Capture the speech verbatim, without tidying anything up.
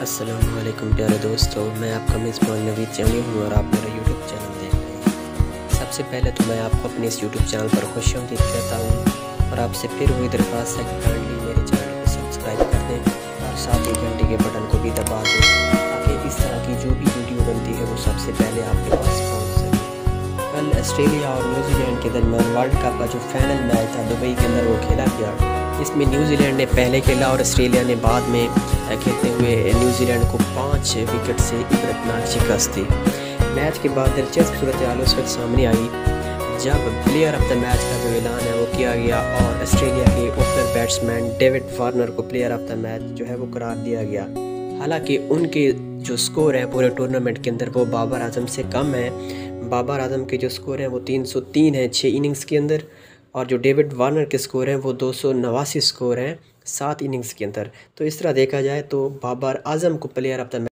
अस्सलामुअलैकुम प्यारे दोस्तों, मैं आपका मेज़बान नवीद जानी हूँ और आप मेरा यूट्यूब चैनल देख रहे हैं। सबसे पहले तो मैं आपको अपने इस यूट्यूब चैनल पर खुशामदीद कहता हूँ और आपसे फिर वही दरख्वास्त है कि काइंडली मेरे चैनल को सब्सक्राइब कर दें और साथ ही घंटे के बटन को भी दबा दें ताकि इस तरह की जो भी वीडियो बनती है वो सबसे पहले आपके पास पहुँच सके। कल ऑस्ट्रेलिया और न्यूजीलैंड के दरमियान वर्ल्ड कप का जो फाइनल मैच था दुबई के अंदर वो खेला गया। इसमें न्यूजीलैंड ने पहले खेला और ऑस्ट्रेलिया ने बाद में खेलते हुए न्यूजीलैंड को पाँच विकेट से इबरतनाक शिकस्त दी। मैच के बाद दिलचस्प सूरत हाल उस वक्त सामने आई जब प्लेयर ऑफ द मैच का जो ऐलान है वो किया गया और ऑस्ट्रेलिया के ओपनर बैट्समैन डेविड वार्नर को प्लेयर ऑफ द मैच जो है वो करार दिया गया। हालांकि उनके जो स्कोर है पूरे टूर्नामेंट के अंदर वो बाबर आजम से कम है। बाबर आजम के जो स्कोर हैं वो तीन सौ तीन है छः इनिंग्स के अंदर और जो डेविड वार्नर के स्कोर हैं वो दो सौ नवासी स्कोर हैं सात इनिंग्स के अंदर। तो इस तरह देखा जाए तो बाबर आजम को प्लेयर ऑफ द